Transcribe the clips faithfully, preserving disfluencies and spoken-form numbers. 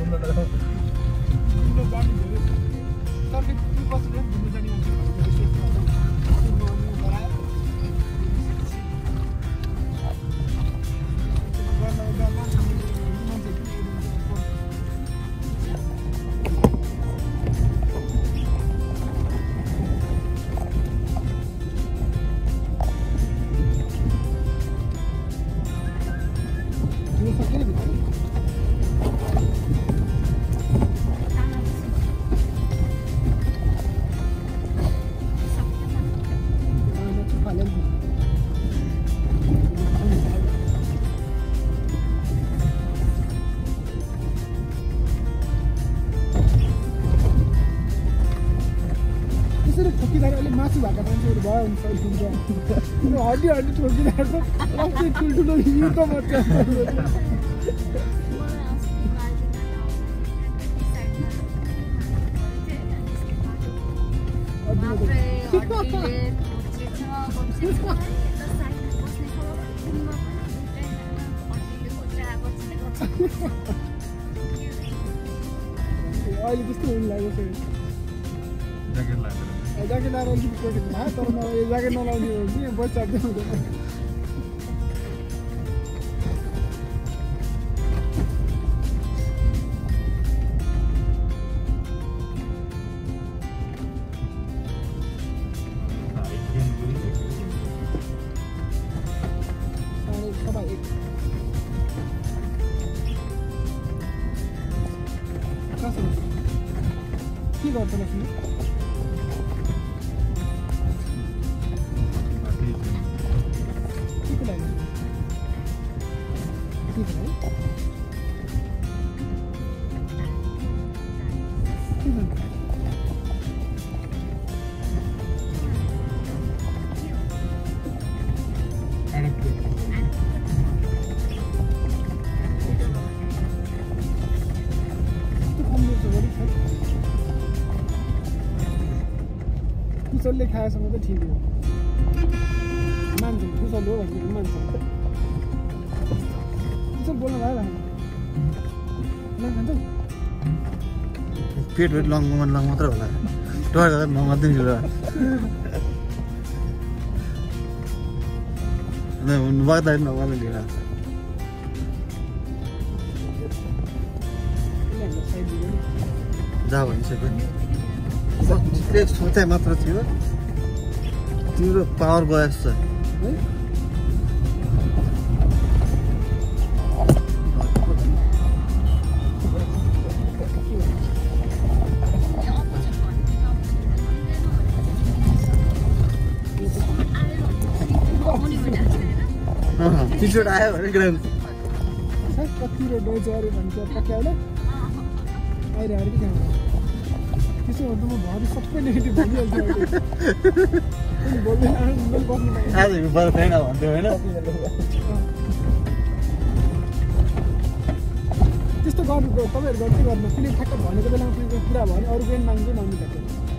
घुम्न लगाऊ घुम्न जाने धेरै सर्किट त्यो बसेर घुम्न जाने मान्छे हड्डी हड्डी ठोकिरहेको अस्ति ठुल्ठुलो हिउँको बच्चा अहिले त्यस्तो हुनु लागेको छ ज्याकेट लगाएर ज्याकेट लगाएर अलिकति प्रोटेक्ट भयो तर मलाई यो ज्याकेट नलाउने हो भने बच्चाले हुँदैन के गर्छ लक्ष्मी के को लागि के को लागि के भन्छ कुशलले खाएसम्म त ठिक हो मान्छौँ कुशल हो भनेर मान्छौँ कुशल बोल्नु भयो भने खान्छौ पेट वेट लङ मन लङ मात्र होला टोर गर्दा म मात्रै छु र न बग्दा नगर्नु लिएर जा भनिसक्यो एक सोचाइ मात्र थियो तिम्रो पावर गएछ है टिसर्ट आयो भने ग्राम कति रो डोज अरे भन्छ पक्याउला आइरहेको कि त्यहाँ त्यसो गर्दा म भरि सबै नेगेटिभ भनिहाल्छु आज बरु छैन भन्थ्यो होइन त्यस्तो गर्नु तपाईँहरू गर्दै गर्नु कुनै ठ्याक्क भनेको बेलामा कुनै कुरा भयो भने अरू पनि माग्दै नहुनु सक्छ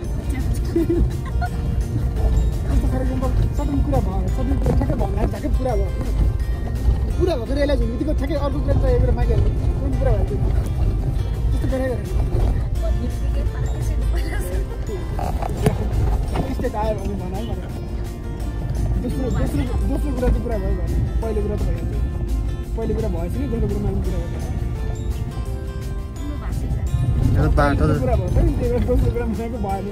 त्यस्तो खालको सबै कुरा भयो सबै कुरा ठ्याक्कै भन्दा ठ्याक्कै पुरा भयो पुरा भएको रियलाइज हुने बित्तिकै ठ्याक्कै अर्को कुरा चाहिएको कुरा मागिहाल्नु कुन कुरा भयो त्यस्तो गरेर स्टेट आयो भने भन है दोस्रो दोस्रो दोस्रो कुरा चाहिँ पुरा भयो भने पहिलो कुरा त भइहाल्छ पहिलो कुरा भएछ कि दोस्रो कुरामा कुरा भयो कुरा भयो नि त्यो दोस्रो कुरा मागेको भयो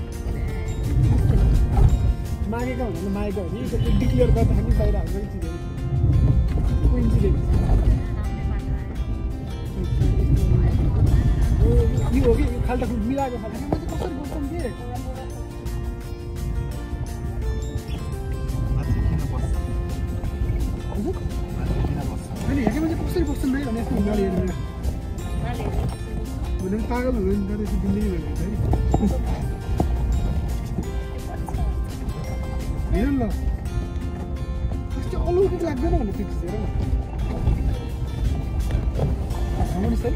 मागेको भन्दा मागेको हो नि डिक्लेयर गर्दाखेरि बाहिर हाम्रो चिजहरू कोइन्सिडेन्स यो हो कि खाल्टा खुल मिलाएको खाल्टा म चाहिँ कसरी बोल्छौँ के होइन हेरेको चाहिँ कसरी बस्छन् भाइ भने यस्तो हुँदा हेर्नु भने पागल हुनु नि तर यसो जिन्दगी भनेको छ है हेर ल कस्तो अलौकिक लाग्दैन भने त्यो चिज हेर न सही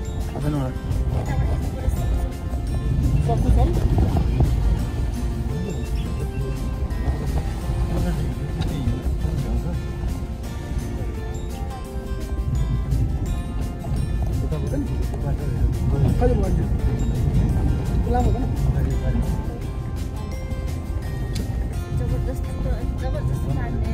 सक्छु सर खजल भन्छु लामो भन जबरदस्त जबरदस्त मान्ने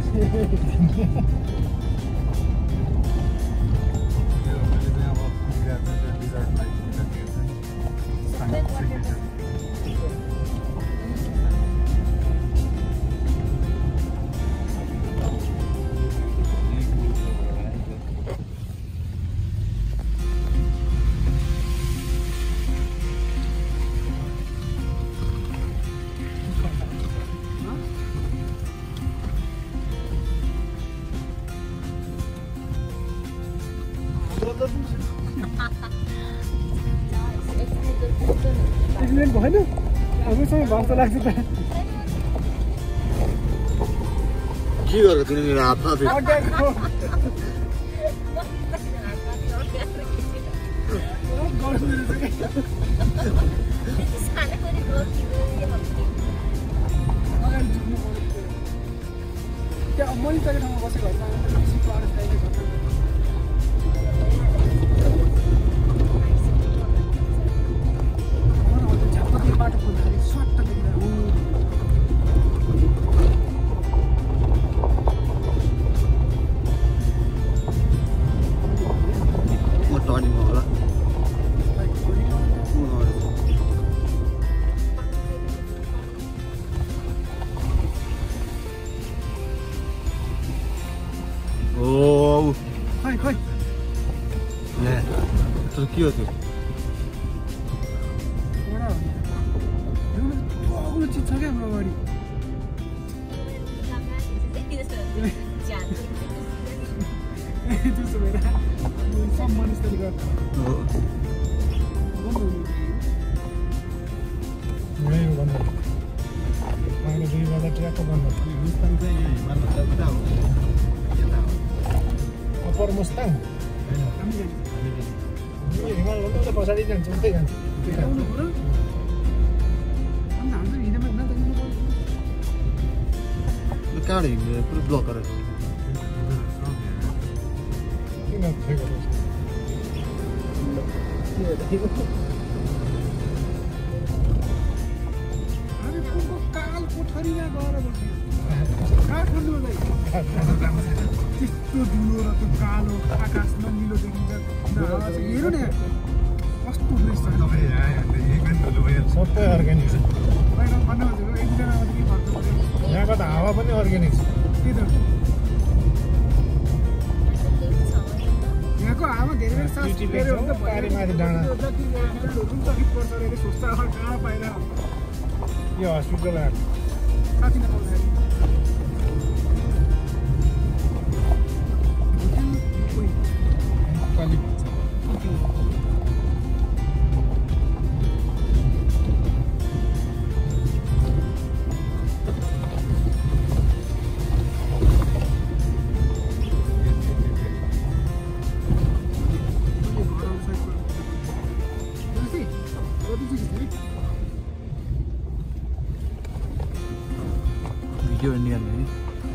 एक्सिडेन्ट भएन हामीसँग भन्छ लाग्छ त के गरेको तिमीले मेरो हात हात अड्याएको त्यहाँ मैले तको ठाउँमा बसेको बाटो खोल्दाखेरि स्वाट देख्दा म टर्निङमा होला ओ खै खै ले त्यो के हो त्यो एउटा चिज छ क्या हाम्रो अगाडि त्यसो भएर सब मनिस्तरी गर्छ दुई बजा ट्र्याकको बन्द मुस्ताङ चाहिँ यो हिमाल कता हो यता हो अप्पर मुस्ताङ हिमाल भन्दा त पछाडि जान्छ उतै जान्छ आउनु पर्यो अन्त हाम्रो हिँडेमा हिँड्न त हिँड्नु पर्यो कहाँबाट हिँड्ने पुरै ब्लक गरेको किन फेको हामी कुनको काल कोठरीमा गएर बस्छ काठमाडौँलाई त्यस्तो धुलो र त्यो कालो आकाश नलिलो देखिन्छ हेर्नु नि कस्तो फ्रेस छ सबै अर्ग्यानिक छ भन्नु भनेको एक दुईजना मात्रै के फर्क पर्यो यहाँको त हावा पनि अर्ग्यानिक छ त्यही त यहाँको हावा धेरै सास फेऱ्यो भने त पारिमाथि डाँडा जति जति पर्छ अरे सोच्छ कहाँ पाएर यो हस्पिटल आएको साथी नपाउँदाखेरि भिडियो निकाल्ने नि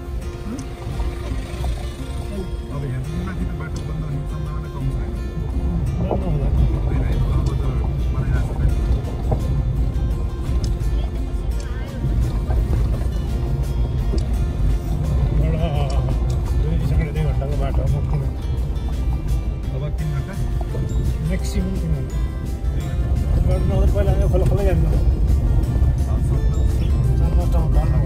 अब यहाँ माथि त बाटो बन्द हुने सम्भावना कम छैन दुई घन्टाको बाटो मुक्तिन अब तिन घन्टा म्याक्सिमम् तिन घन्टा पहिला खोला खोला जानु चार पाँचवटा घन्टा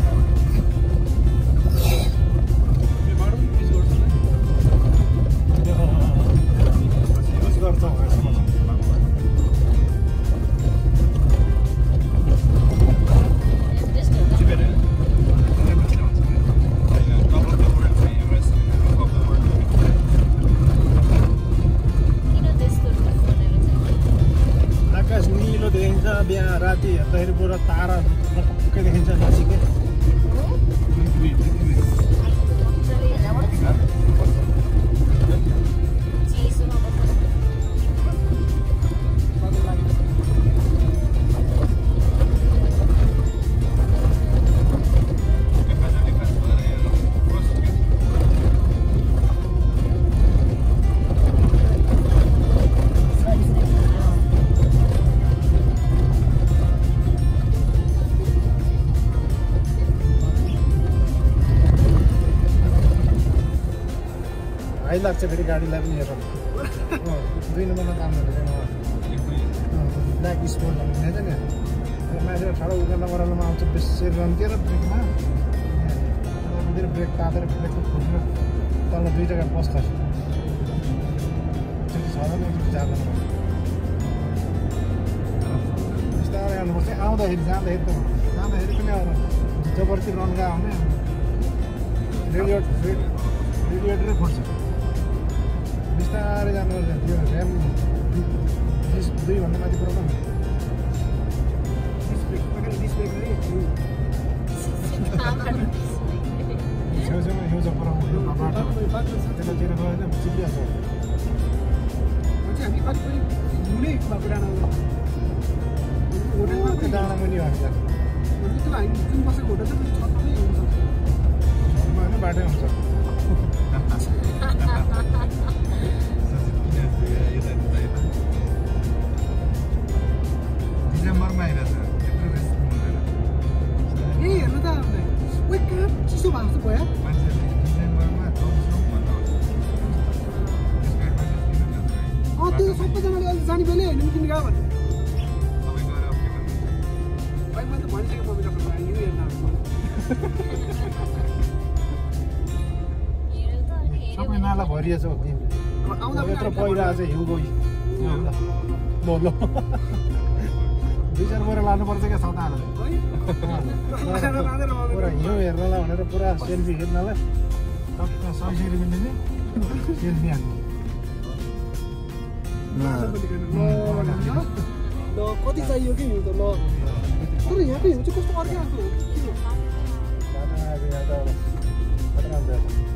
आकाश निलो देखिन्छ बिहान राति हेर्दाखेरि पुरा तारा नपक्कै देखिन्छ नजिकै लाग्छ फेरि गाडीलाई पनि हेरौँ दुई नम्बरमा काम गर्ने ब्ल्याक स्पोर्ट भन्ने छ नि मान्छे ठाडो उकालो ओह्रालोमा आउँछ बेसी रन्थ्यो र ब्रेकमा फेरि ब्रेक तातेर ब्रेकको फुट्नु तल दुई जग्गा पस खस्यो छ जाँदैन बिस्तारै आउनुपर्छ आउँदाखेरि जाँदाखेरि त जाँदाखेरि पनि आउनु जबरजस्ती रन्गा आउने रेडिएटर रेडिएटरै फुट्छ बिस्तारै जानुपर्छ त्यो ऱ्याम बिस दुईभन्दा माथि प्रब्लम छेउछेउमा हिउँछ पुऱ्याउनु बाटो त्यतातिर गयो भने चिप्लिहाल्छ हामी कतिपय हुनै होटेलमा त्यो डाँडा मुनि हो हामी त्यो हामी जुन बसेको होटल छ त्यो छतमै हुनसक्छ छतमा होइन बाटै हुन्छ डिसेम्बरमा आइरहेछ त्यत्रो रिस्क हुँदैन ए हेर्नु त उयो कहाँ चिसो भएको जस्तो भयो मान्छेले डिसेम्बरमा जाउँ भन्नु अँ त्यो सबैजनाले अहिले जाने बेलै होइन किन गयो भने तपाईँ गएर अब के भन्नु भाइ मैले त भनिसकेँ मम्मी डक्टर भाइ यो हेर्न सबै नाला भरिएछ हौ आउँदा यत्रो पहिरो आज हिउँ गई ल ल दुई चार बोरा लानुपर्छ क्या सताहरूलाई पुरा हिउँ हेर्नलाई भनेर पुरा सेल्फी खिच्नलाई टक्क सय सय रुपियाँ लिने सेल्फी हान्ने ल कति चाहियो कि हिउँ त ल तर यहाँको हिउँ चाहिँ कस्तो अर्कै आएको हो बाटोमा अब यहाँ त अब खतरा हुन्छ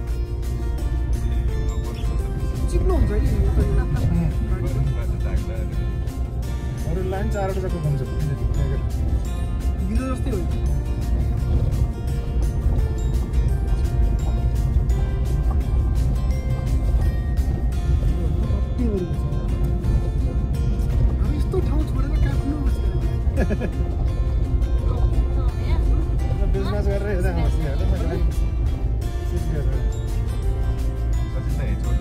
चिप्लो हुन्छ कि हिउँ त अरू लाइन चारवटा जस्तो हुन्छ गिलो जस्तै हो हामी यस्तो ठाउँ छोडेर काट्नु बिजनेस गरेर यता हाँस्ने होइन मैले सिक्योहरू सजिलै छोड्नु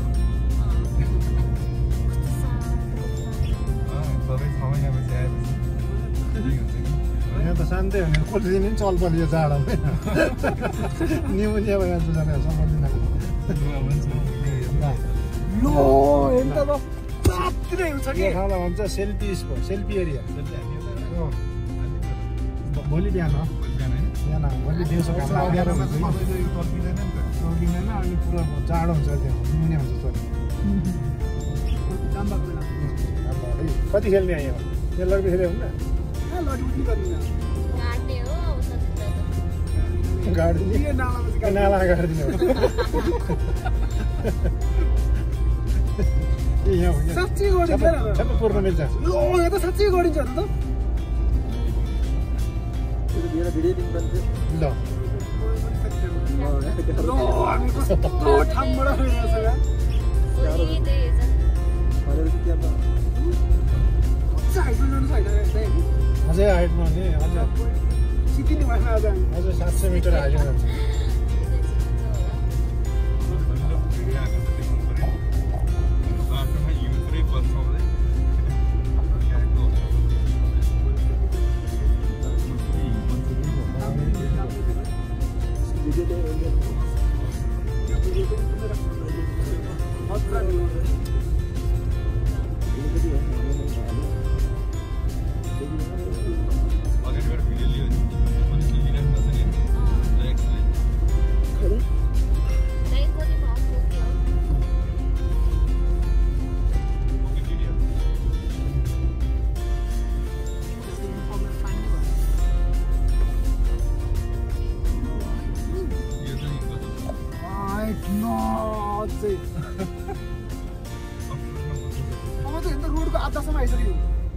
सबै छ महिनापछि आएपछि ठिक हुन्छ कि यहाँ त शान्तै हुने कसले नि चल पऱ्यो यो जाडोमा न्युमोनिया भइहाल्छ जाने सम्बन्धित लो हेर्नु त ल साँच्चै हुन्छ कि ठाउँलाई भन्छ सेल्फी स्पोट सेल्फी एरिया भोलि बिहान हो बिहान भोलि दिउँसो घाम लागेर हुन्छ कि टोकिँदैन अनि पुरा जाडो हुन्छ त्यहाँ न्युमोनिया हुन्छ चोरी कति खेल्ने आयो यो लड्बी खेल्यो हुन्न गाडिदिने नाला गाडिदिने ए यहाँ साँच्चै गरिन्छ सबै पुर्न मिल्छ लो यहाँ त साँच्चै गरिन्छ त ल लो हामी कस्तो ठाउँबाट गइरहेको छ हाइटमा जानु छैन अझै हाइटमा नि अझ सिटिने भएन आज अझ सात सय मिटर हाइटमा जान्छ बाटोमा हिउँ पुरै बर्छाउँदै अगाडिबाट भिडियो लियो भने लिइराख्नु पर्छ नि एक्सले अब त हेर्नु रोडको आधासम्म आइसक्यो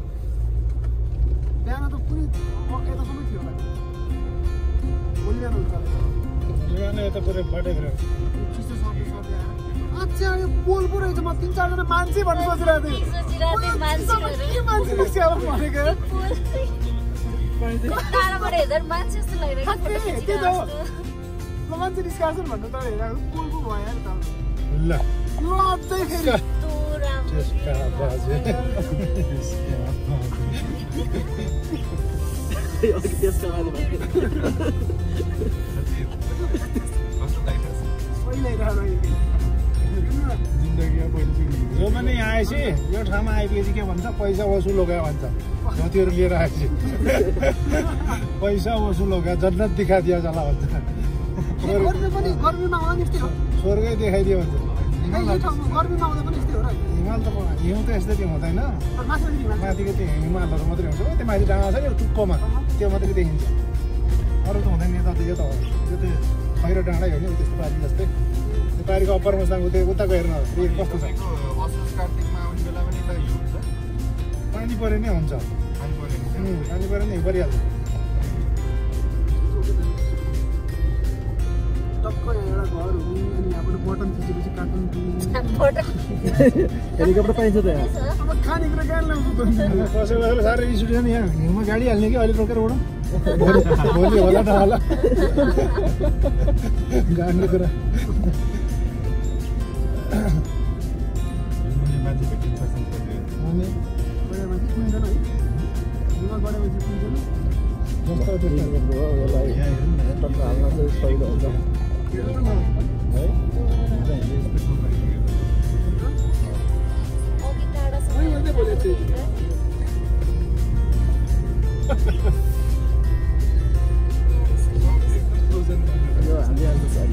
बिहान त पुरै यतासम्म थियो होला भोलि बिहान हुन्छ बिहान यता पुरै बाटैतिर चिसो सर्दै सर्दै आएर अच्छा यो पोल पो रहेछ म तिन चारजना मान्छे भन्नु सोचिरहेको थिएँ के मान्छे देखियो अब भनेको ल मान्छे निस्काछन् भन्नु त हेरेको पोल पो भयो नि त ल यो अझै फेरि यस्तो राम्रो त्यसका बाजे अघि त्यसका बारे भन्थे पहिल्यै राम्रो जिन्दगी जो पनि यहाँ आएपछि यो ठाउँमा आइपुगेपछि के भन्छ पैसा वसुल हो गयो भन्छ जतिहरू लिएर आएपछि पैसा वसुल हो गयो जन्नत दिखाइदियो जला भन्छ गर्मी पनि गर्मीमा आउँदा नि यस्तै हो स्वर्गै देखाइदियो भन्छ यो ठाउँमा गर्मीमा आउँदा पनि यस्तै हो र हिमाल त हिउँ त यस्तै त्यो हुँदैन माथि माथिको त्यो हिमालहरू मात्रै हुन्छ त्यो माथि डाँडा छ नि टुप्पोमा त्यो मात्रै देखिन्छ अरू त हुँदैन यता त यो त यो त खैरो डाँडै हो नि त्यस्तो पारी जस्तै त्यो पारीको अप्पर मसँग त्यो उताको हेर्न कस्तो छ कार्तिकमा आउने बेला पनि त हिउँ हुन्छ पानी परे नै हुन्छ पानी पऱ्यो नि पानी परे नै परिहाल्छ टक्क एउटा घर हुनु अनि यहाँबाट बटन थिचेपछि कार्टुन हेलिकप्टर पाइन्छ त यहाँ अब खानेकुरा गाडी ल्याउँछु त कसै बेला साह्रै रिस उठ्यो नि यहाँ हिउँमा गाडी हाल्ने कि अहिले रोकेर उडौँ भोलि होला न होला गाड्ने कुरा मान्छे भेटिन्छ सँगसँगै अनि बढे मान्छे पुग्दैन है हिउँमा बढे मान्छे पुग्दैन जस्तो त्यस्तो यसलाई टक्क हाल्न चाहिँ सजिलो हुन्छ हेर्नु न है अघि टाढासम्म मैले मात्रै बोलेको थिएँ यो हालिहाल्छ सरी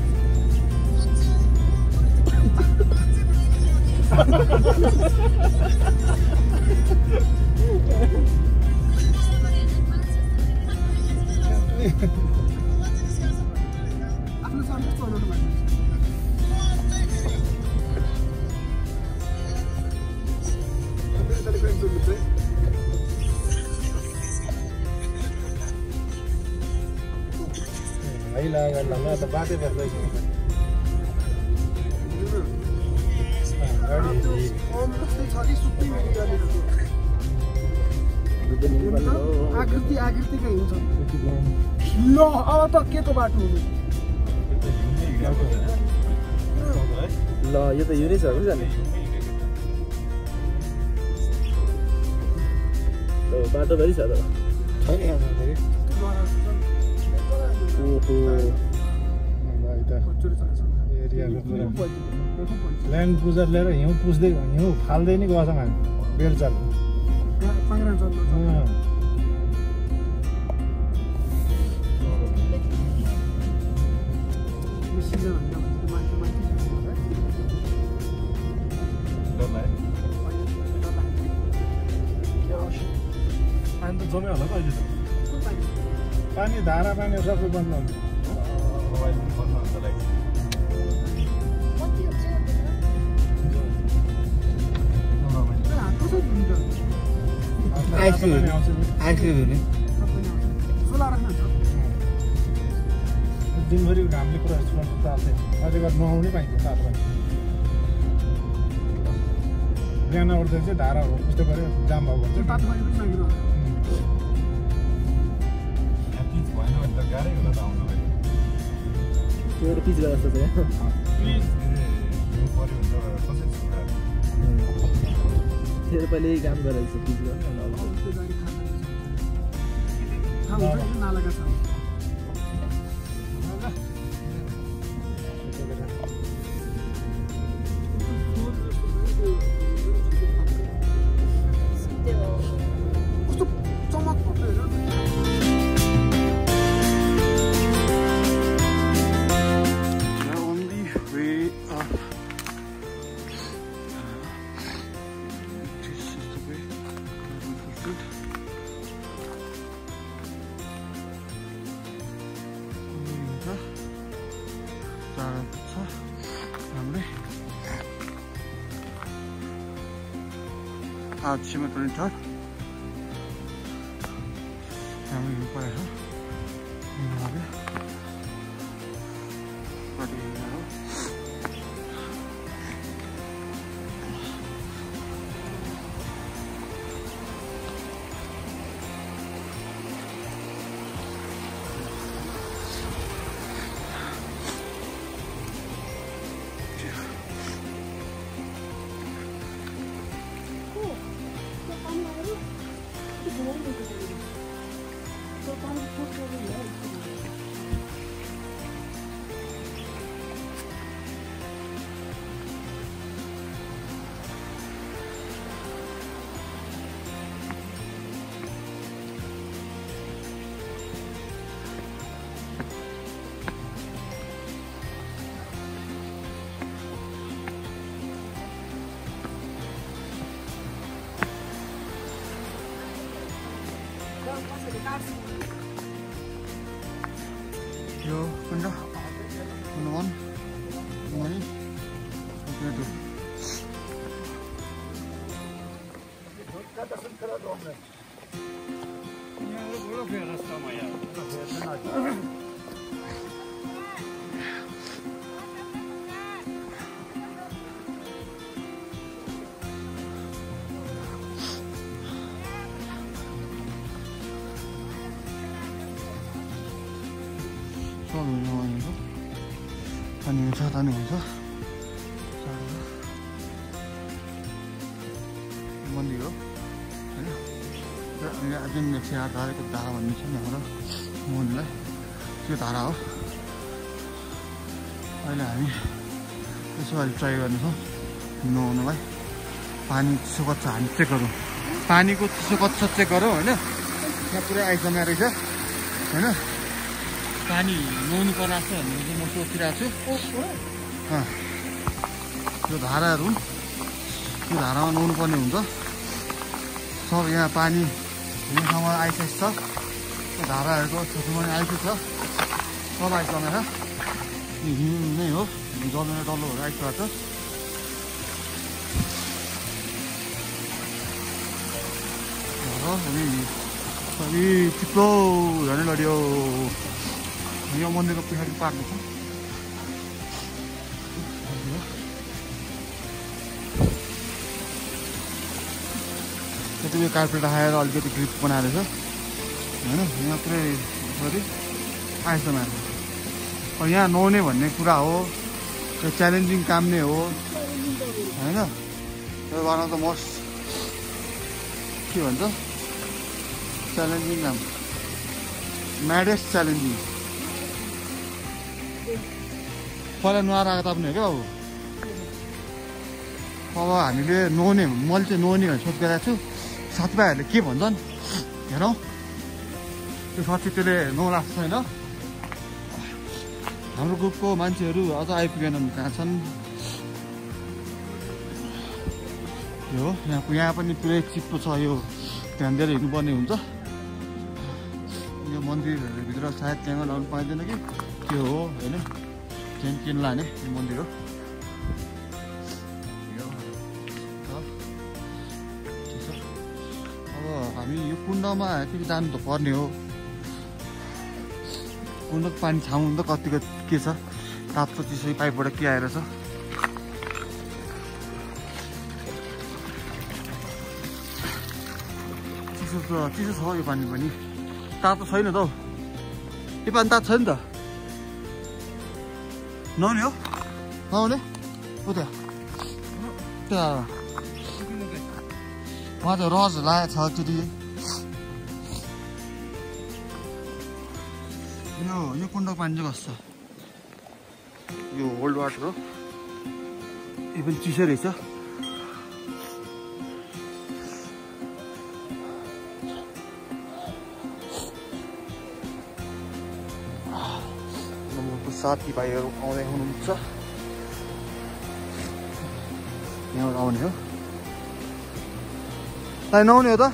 आफ्नो सर्भिस चलाउनु भएको हैला गाडीमा त बाटै भेट्दैछ गाडी छ कि सुत्दै आकृति आकृतिकै हुन्छ ल अब त के को बाटो हुनु ल यो त यो नै छ कि जाने बाटोभरि छ त छैन यहाँ फेरि ओहो भाइ त एरियाको कुरा ल्यान्ड पुजर लिएर हिउँ पुस्दै हिउँ फाल्दै नि गएछौँ हामी बेलचाल पानी त जम्यो होला त अहिले त पानी धारा पानी सबै बन्द हुन्छ मोबाइल पनि बन्द हुन्छ लाइट कति हुन्छ आइसक्रिम आइसक्रिम हुने दिनभरि घामले पुरा चलाउनु ताप्थ्यो अझै गरेर नुहाउनै पाइन्छ तातो पानी बिहान उठ्दा चाहिँ धारा हो त्यस्तो गऱ्यो जाम भएको हुन्छ पिच भएन भने त गाह्रै होला त आउनलाई त्यो पिच गरेर जस्तो छ यहाँ हिउँ पऱ्यो भने त कसरी सुधार फेरि पहिले काम गरेको छ पिच गर्नु नालाका छ कस्तो चमक पर्छ on the way up. This is the way. Good. 아침에 돌린 털 양이 이거예요. 이거하게 어디요? यो कुण्ड हनुमान मणि पानी हुन्छ तानी हुन्छ मन्दिर हो होइन जुन एक सय आठ धाराको धारा भन्ने छ नि हाम्रो मुनलाई त्यो धारा हो अहिले हामी यसो अलि ट्राई गर्नेछौँ नुहाउनलाई पानी चिसो कच्छ हामी चेक गरौँ पानीको चिसो कच्छ चेक गरौँ होइन यहाँ पुरै आइसम्म रहेछ होइन पानी नुहाउनु पर्ला जस्तो भन्ने चाहिँ म सोचिरहेको छु यो धाराहरू त्यो धारामा नुहाउनु पर्ने हुन्छ सब यहाँ पानी यहाँसम्म आइसकेको छ त्यो धाराहरूको छेउमा आइसकेको छ सब आइसकेको छ हिउँ नै हो जमेर डल्लोहरू आइसकेको छ अनि चिप्लो झनै लड्यो यो मन्दिरको पछाडि पार्ने छ त्यति कार्पेट आएर अलिकति ग्रिप बनाएर छ होइन यहाँ पुरै सरी आइस माथि अब यहाँ नुहाउने भन्ने कुरा हो त्यो च्यालेन्जिङ काम नै हो होइन वान अफ द मोस्ट के भन्छ च्यालेन्जिङ काम म्याडेस्ट च्यालेन्जिङ पहिला नुहाएर आएको ताप्ने हो क्या बाबु अब हामीले नुहाउने मैले चाहिँ नुहाउने भनेर सोचिरहेको छु साथीभाइहरूले के भन्छन् हेरौँ त्यो साथी त्यसले नुहाउला जस्तो छैन हाम्रो ग्रुपको मान्छेहरू अझ आइपुगेनन् कहाँ छन् यो यहाँ यहाँ पनि पुरै चिप्लो छ यो ध्यान दिएर हिँड्नुपर्ने हुन्छ यो मन्दिरहरूभित्र सायद त्यहाँ लाउनु पाइँदैन कि त्यो हो होइन त्यहाँ किन लाने यो मन्दिर हो अब हामी यो कुण्डमा फेरि जानु त पर्ने हो कुण्डको पानी छाउनु त कतिको के छ तातो चिसो पाइपबाट के आएर छ चिसो त चिसो छ यो पानी पनि तातो छैन त हौ यो पानी तातो छैन त नुहाउने हो नुहाउने उ त्यहाँ त्यहाँ उहाँ त रज लागेको छ एकचोटि यो यो कुण्डको पानी चाहिँ कस्तो छ यो ओल्ड वाटर हो यो पनि चिसो रहेछ साथीभाइहरू आउँदै हुनुहुन्छ यहाँबाट आउने हो ताई नआउने हो त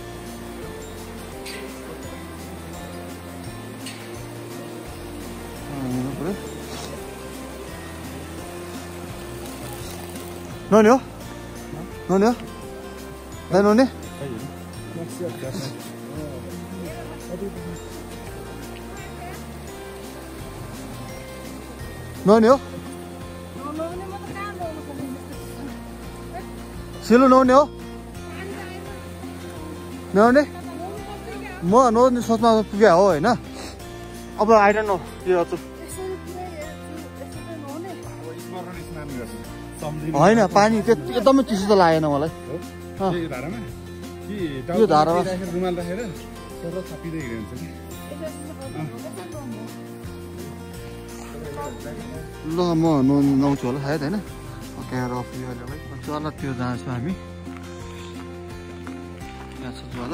नआउने हो नआउने हो ताई नआउने नआउने हो सिलो नआउने हो नआउने म नआउने सोचमा पुग्या हो होइन अब आइरहनु नो यो होइन पानी त्यो एकदमै चिसो त लागेन मलाई कि यो धारामा राखेर रुमाल राखेर तर छापिँदै हिँड्यो हुन्छ ल म नुहाउनु नुहाउँछु होला सायद होइन क्यामेरा अफ यो अहिले चल त्यो जान्छौँ हामी यहाँ छ ज्वाला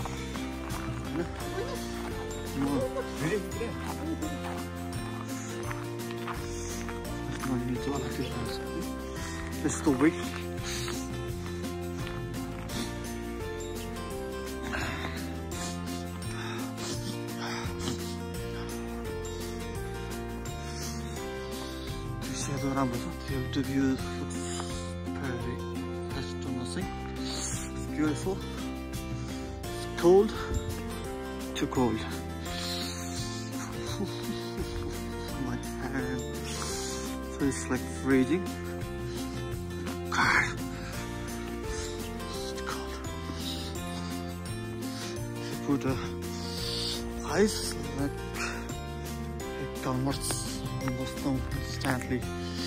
होइन ज्वाला त्यो जान्छ त्यस्तो वेट Shadow राम्रो छ त्यो view looks very astonishing. It's beautiful. It's cold. Too cold. My hand feels like freezing. God. It's cold. You put the ice like it downwards on the snow instantly.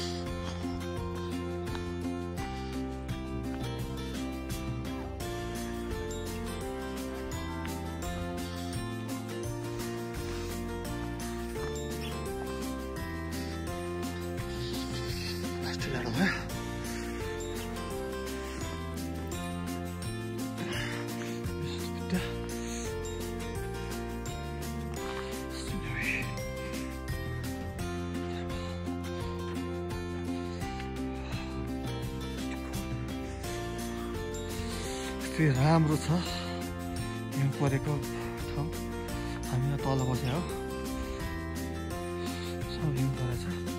राम्रो छ हिउँ परेको ठाउँ हामी यहाँ तल बसेर हो सब हिउँ परेछ